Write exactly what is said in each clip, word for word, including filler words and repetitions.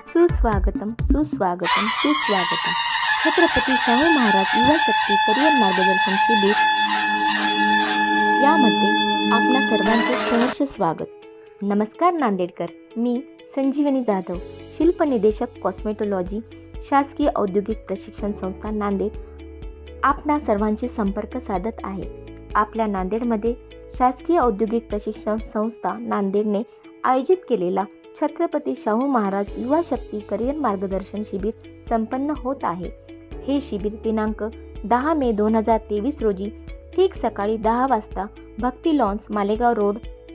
सुस्वागतम सुस्वागतम सुस्वागतम. छत्रपती शाहू महाराज युवा शक्ती करिअर मार्गदर्शन शिबिर यामध्ये आपणा सर्वांचे सहर्ष स्वागत. नमस्कार नांदेडकर, मी संजीवनी जाधव, शिल्प निदेशक कॉस्मेटोलॉजी, शासकीय औद्योगिक प्रशिक्षण संस्था नांदेड, आपणा सर्वांचे संपर्क साधत आहे. आपल्या नांदेडमध्ये शासकीय औद्योगिक प्रशिक्षण संस्था नांदेडने आयोजित केलेला छत्रपती शाहू महाराज युवा शक्ती करिअर मार्गदर्शन शिबिर संपन्न होत आहे. हे शिबिर दिनांक दहा मे दोन हजार तेवीस रोजी ठीक सकाळी दहा वाजता भक्ती लॉन्स, मालेगाव रोड,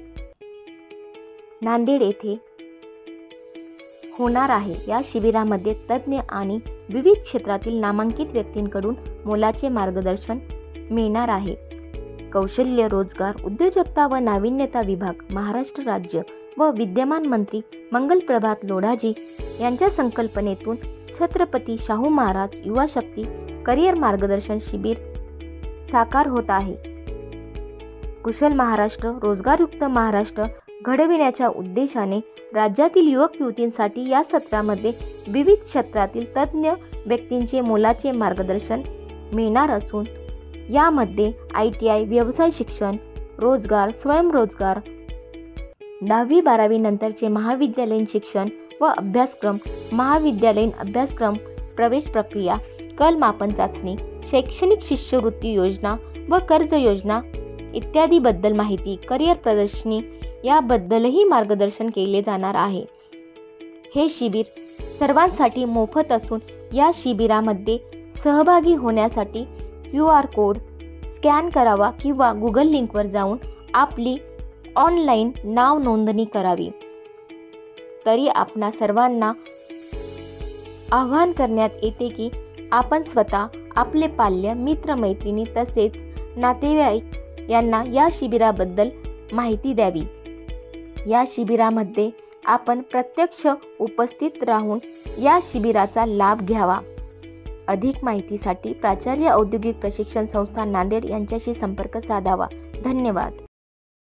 नांदेड येथे होणार आहे. या शिबिरामध्ये तज्ज्ञ आणि विविध क्षेत्रातील नामांकित व्यक्तींकडून मोलाचे मार्गदर्शन मिळणार आहे. कौशल्य, रोजगार, उद्योजकता व नाविन्यता विभाग, महाराष्ट्र राज्य व विद्यमान मंत्री मंगल प्रभात लोढाजी यांच्या संकल्पनेतून छत्रपती शाहू महाराज युवा शक्ती करिअर मार्गदर्शन शिबिर साकार होत आहे. कुशल महाराष्ट्र, रोजगारयुक्त महाराष्ट्र घडविण्याच्या उद्देशाने राज्यातील युवक युवतींसाठी या सत्रामध्ये विविध क्षेत्रातील तज्ज्ञ व्यक्तींचे मोलाचे मार्गदर्शन मिळणार असून यामध्ये आय टी आय, व्यवसाय शिक्षण, रोजगार, स्वयंरोजगार, दहावी बारावी नंतरचे महाविद्यालयीन शिक्षण व अभ्यासक्रम, महाविद्यालयीन अभ्यासक्रम, प्रवेश प्रक्रिया, कल मापन चाचणी, शैक्षणिक शिष्यवृत्ती योजना व कर्ज योजना इत्यादी बद्दल माहिती, करिअर प्रदर्शनी याबद्दलही मार्गदर्शन केले जाणार आहे. हे शिबिर सर्वांसाठी मोफत असून या शिबिरामध्ये सहभागी होण्यासाठी क्यू आर कोड स्कॅन करावा किंवा गुगल लिंकवर जाऊन आपली ऑनलाईन नाव नोंदणी करावी. तरी आपणा सर्वांना आवाहन करण्यात येते की आपण स्वतः, आपले पाल्य, मित्र मैत्रिणी तसेच नातेवाईक यांना या शिबिराबद्दल माहिती द्यावी. या शिबिरामध्ये आपण प्रत्यक्ष उपस्थित राहून या शिबिराचा लाभ घ्यावा. अधिक माहितीसाठी प्राचार्य औद्योगिक प्रशिक्षण संस्था नांदेड यांच्याशी संपर्क साधावा. धन्यवाद.